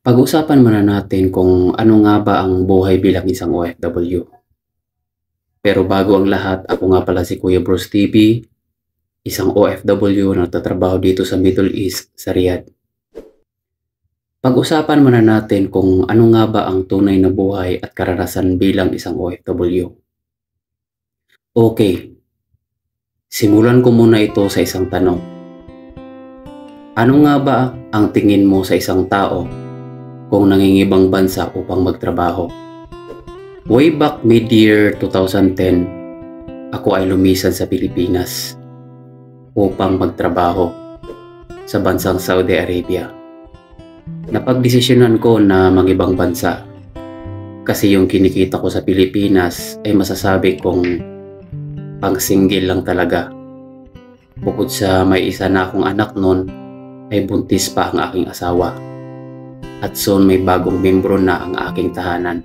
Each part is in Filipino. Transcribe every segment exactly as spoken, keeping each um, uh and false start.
Pag-usapan muna natin kung ano nga ba ang buhay bilang isang O F W. Pero bago ang lahat, ako nga pala si Kuya Bros T V, isang O F W na nagtatrabaho dito sa Middle East, sa Riyadh. Pag-usapan muna natin kung ano nga ba ang tunay na buhay at karanasan bilang isang O F W. Okay, simulan ko muna ito sa isang tanong. Ano nga ba ang tingin mo sa isang tao kung nangingibang bansa upang magtrabaho? Way back mid-year twenty ten, ako ay lumisan sa Pilipinas upang magtrabaho sa bansang Saudi Arabia. Napagdesisyonan ko na mag-ibang bansa kasi yung kinikita ko sa Pilipinas ay masasabi kong pang-single lang talaga. Bukod sa may isa na akong anak nun, ay buntis pa ang aking asawa. At soon may bagong membro na ang aking tahanan.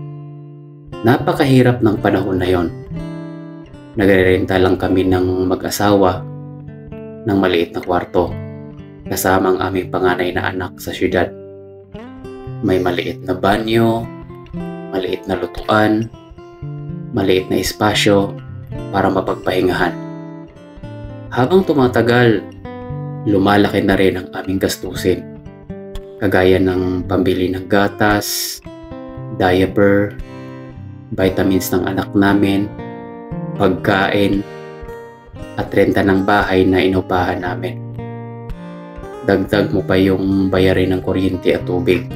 Napakahirap ng panahon na yon. Nagre-renta lang kami ng mag-asawa ng maliit na kwarto kasama ang aming panganay na anak sa syudad. May maliit na banyo, maliit na lutuan, maliit na espasyo para mapagpahingahan. Habang tumatagal, lumalaki na rin ang aming gastusin, kagaya ng pambili ng gatas, diaper, vitamins ng anak namin, pagkain, at renta ng bahay na inupahan namin. Dagdag mo pa yung bayarin ng kuryente at tubig.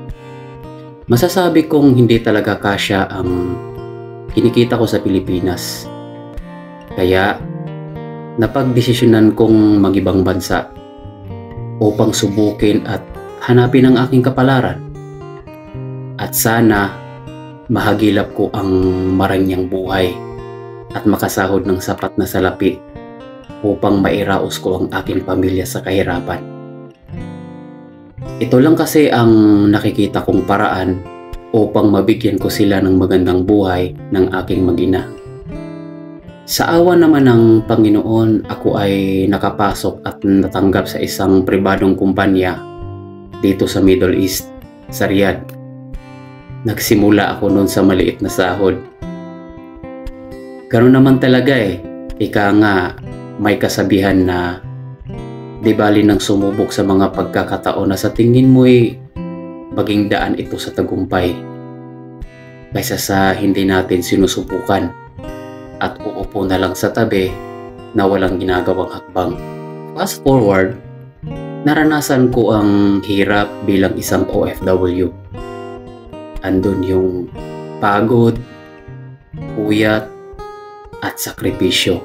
Masasabi kong hindi talaga kasya ang kinikita ko sa Pilipinas. Kaya napagdesisyonan kong mag-ibang bansa upang subukin at hanapin ang aking kapalaran. At sana mahagilap ko ang maranyang buhay at makasahod ng sapat na salapi upang mairaos ko ang aking pamilya sa kahirapan. Ito lang kasi ang nakikita kong paraan upang mabigyan ko sila ng magandang buhay ng aking mag-ina. Sa awa naman ng Panginoon, ako ay nakapasok at natanggap sa isang pribadong kumpanya dito sa Middle East, sa Riyadh. Nagsimula ako noon sa maliit na sahod. Ganoon naman talaga eh. Ika nga, may kasabihan na di bali nang sumubok sa mga pagkakataon na sa tingin mo ay maging daan ito sa tagumpay, kaysa sa hindi natin sinusubukan at uupo na lang sa tabi na walang ginagawang hakbang. Fast forward, naranasan ko ang hirap bilang isang O F W. Andun yung pagod, puyat, at sakripisyo.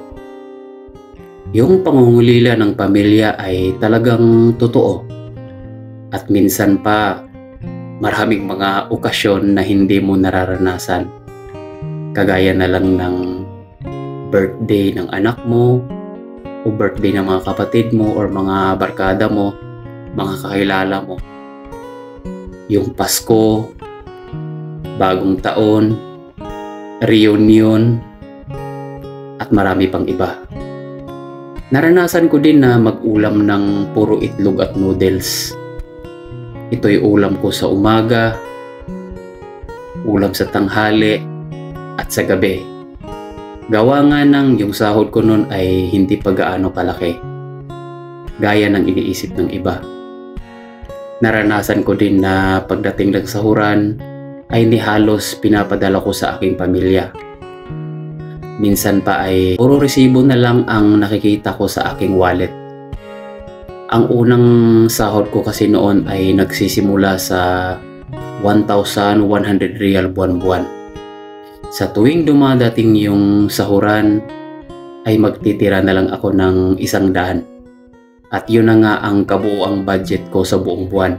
Yung pangungulila ng pamilya ay talagang totoo. At minsan pa, maraming mga okasyon na hindi mo nararanasan. Kagaya na lang ng birthday ng anak mo, o birthday ng mga kapatid mo, or mga barkada mo, mga kakilala mo. Yung Pasko, bagong taon, reunion, at marami pang iba. Naranasan ko din na mag-ulam ng puro itlog at noodles. Ito'y ulam ko sa umaga, ulam sa tanghali, at sa gabi. Gawa nga ng yung sahod ko nun ay hindi pa gaano kalaki, gaya ng iniisip ng iba. Naranasan ko din na pagdating ng sahuran ay ni halos pinapadala ko sa aking pamilya. Minsan pa ay puro resibo na lang ang nakikita ko sa aking wallet. Ang unang sahod ko kasi noon ay nagsisimula sa one thousand one hundred riyal buwan-buwan. Sa tuwing dumadating yung sahuran ay magtitira na lang ako ng isang daan. At yun na nga ang kabuuang budget ko sa buong buwan.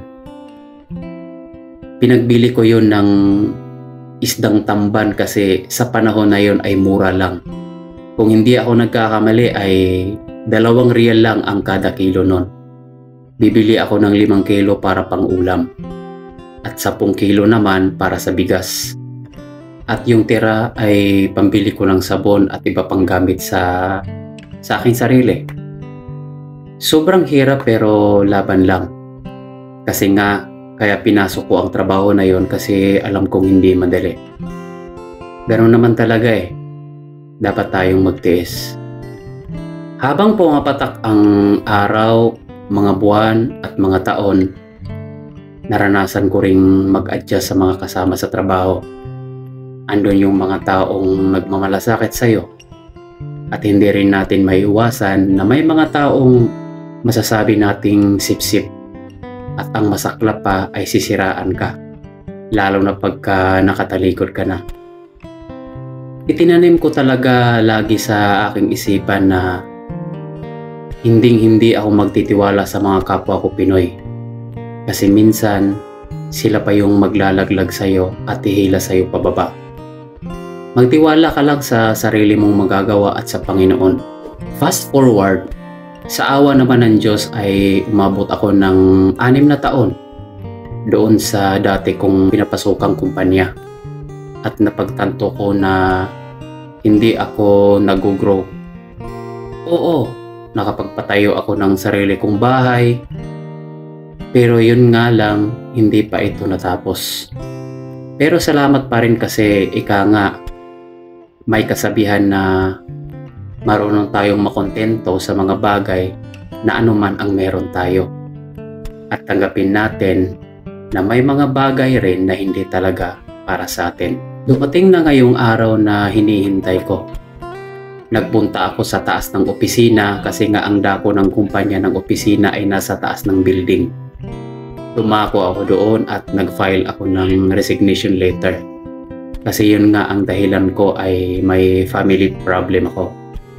Pinagbili ko yun ng isdang tamban kasi sa panahon na yun ay mura lang. Kung hindi ako nagkakamali ay dalawang riyal lang ang kada kilo nun. Bibili ako ng limang kilo para pang ulam at sapung kilo naman para sa bigas. At yung tira ay pambili ko ng sabon at iba pang gamit sa sa aking sarili. Sobrang hirap pero laban lang. Kasi nga Kaya pinasok ko ang trabaho na yon kasi alam kong hindi madali. Ganun naman talaga eh. Dapat tayong magtiis. Habang pumapatak ang araw, mga buwan at mga taon, naranasan ko ring mag-adjust sa mga kasama sa trabaho. Andun yung mga taong nagmamalasakit sa'yo. At hindi rin natin maiiwasan na may mga taong masasabi nating sip-sip. At ang masaklap pa ay sisiraan ka. Lalo na pagka nakatalikod ka na. Itinanim ko talaga lagi sa aking isipan na hinding-hindi ako magtitiwala sa mga kapwa ko Pinoy. Kasi minsan, sila pa yung maglalaglag sa'yo at ihila sa'yo pababa. Magtiwala ka lang sa sarili mong magagawa at sa Panginoon. Fast forward, sa awa naman ng Diyos ay umabot ako ng anim na taon doon sa dati kong pinapasukang kumpanya. At napagtanto ko na hindi ako nag-grow. Oo, nakapagpatayo ako ng sarili kong bahay. Pero yun nga lang, hindi pa ito natapos. Pero salamat pa rin kasi ika nga, may kasabihan na marunong tayong makontento sa mga bagay na anuman ang meron tayo. At tanggapin natin na may mga bagay rin na hindi talaga para sa atin. Dumating na ngayong araw na hinihintay ko. Nagpunta ako sa taas ng opisina kasi nga ang dako ng kumpanya ng opisina ay nasa taas ng building. Dumako ako doon at nag-file ako ng resignation letter. Kasi yun nga ang dahilan ko ay may family problem ako.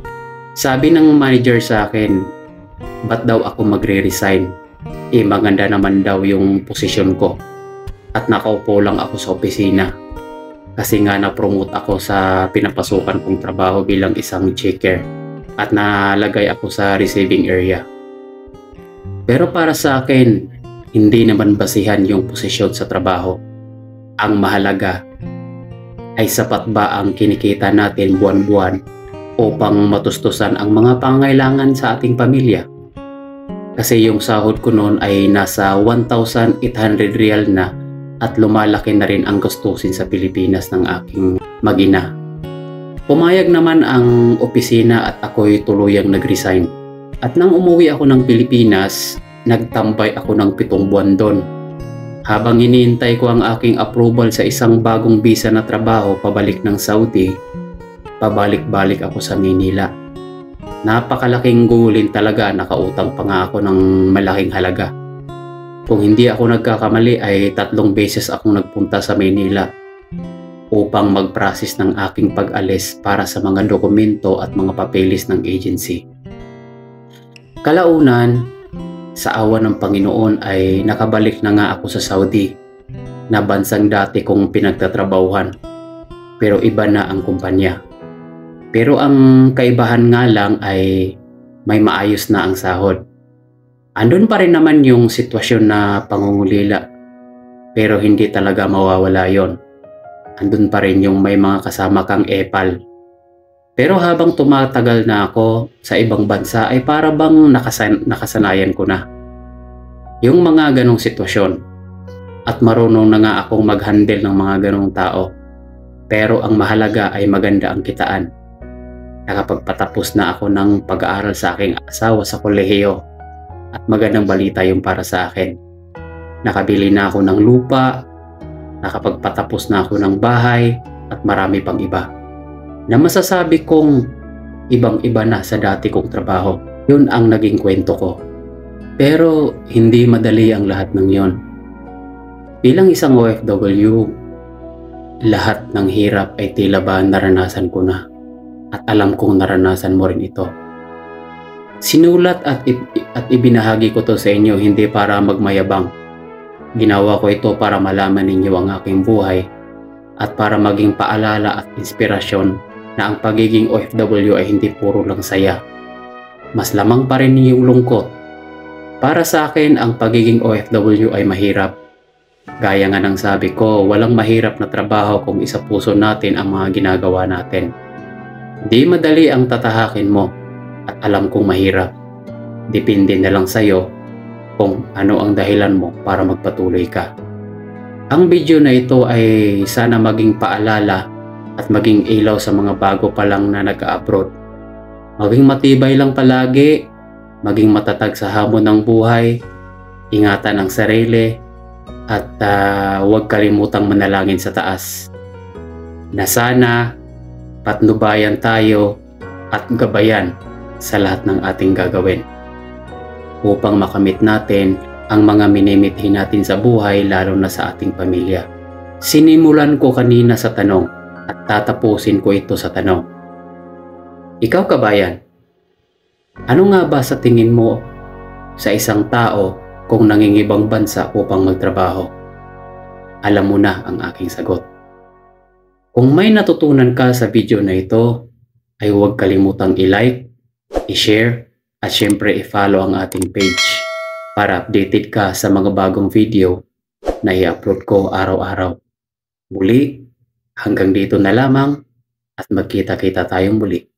Sabi ng manager sa akin, ba't daw ako magre-resign? Eh maganda naman daw yung posisyon ko. At nakaupo lang ako sa opisina. Kasi nga na-promote ako sa pinapasukan kong trabaho bilang isang checker. At nalagay ako sa receiving area. Pero para sa akin, hindi naman basihan yung posisyon sa trabaho. Ang mahalaga ay sapat ba ang kinikita natin buwan-buwan upang matustusan ang mga pangangailangan sa ating pamilya. Kasi yung sahod ko noon ay nasa one thousand eight hundred real na at lumalaki na rin ang gastusin sa Pilipinas ng aking mag-ina. Pumayag naman ang opisina at ako'y tuluyang nag-resign. At nang umuwi ako ng Pilipinas, nagtambay ako ng pitong buwan doon. Habang iniintay ko ang aking approval sa isang bagong visa na trabaho pabalik ng Saudi, pabalik-balik ako sa Manila. Napakalaking gulin talaga, nakautang pa nga ako ng malaking halaga. Kung hindi ako nagkakamali ay tatlong beses akong nagpunta sa Manila upang mag-process ng aking pag-alis para sa mga dokumento at mga papeles ng agency. Kalaunan, sa awa ng Panginoon ay nakabalik na nga ako sa Saudi na bansang dati kong pinagtatrabahuhan. Pero iba na ang kumpanya. Pero ang kaibahan nga lang ay may maayos na ang sahod. Andun pa rin naman yung sitwasyon na pangungulila. Pero hindi talaga mawawala yon. Andun pa rin yung may mga kasama kang epal. Pero habang tumatagal na ako sa ibang bansa ay para bang nakasan nakasanayan ko na yung mga ganong sitwasyon. At marunong na nga akong mag-handle ng mga ganong tao. Pero ang mahalaga ay maganda ang kitaan. Nakapagpatapos na ako ng pag-aaral sa aking asawa sa kolehiyo. At magandang balita yung para sa akin. Nakabili na ako ng lupa, nakapagpatapos na ako ng bahay, at marami pang iba na masasabi kong ibang-iba na sa dati kong trabaho. Yun ang naging kwento ko. Pero hindi madali ang lahat ng yon. Bilang isang O F W, lahat ng hirap ay tila ba naranasan ko na at alam kong naranasan mo rin ito. Sinulat at, at ibinahagi ko to sa inyo hindi para magmayabang. Ginawa ko ito para malaman ninyo ang aking buhay at para maging paalala at inspirasyon na ang pagiging O F W ay hindi puro lang saya. Mas lamang pa rin yung lungkot. Para sa akin, ang pagiging O F W ay mahirap. Gaya nga ng sabi ko, walang mahirap na trabaho kung isa puso natin ang mga ginagawa natin. Di madali ang tatahakin mo at alam kong mahirap. Depende na lang sa'yo kung ano ang dahilan mo para magpatuloy ka. Ang video na ito ay sana maging paalala at maging ilaw sa mga bago pa lang na nag-a-abroad. Maging matibay lang palagi, maging matatag sa hamon ng buhay, ingatan ang sarili, at uh, huwag kalimutang manalangin sa taas na sana patnubayan tayo at gabayan sa lahat ng ating gagawin upang makamit natin ang mga minimithi natin sa buhay, lalo na sa ating pamilya. Sinimulan ko kanina sa tanong at tatapusin ko ito sa tanong. Ikaw kabayan, ano nga ba sa tingin mo sa isang tao kung nangingibang bansa upang magtrabaho? Alam mo na ang aking sagot. Kung may natutunan ka sa video na ito, ay huwag kalimutang i-like, i-share, at syempre i-follow ang ating page para updated ka sa mga bagong video na i-upload ko araw-araw. Muli, hanggang dito na lamang at magkita-kita tayong muli.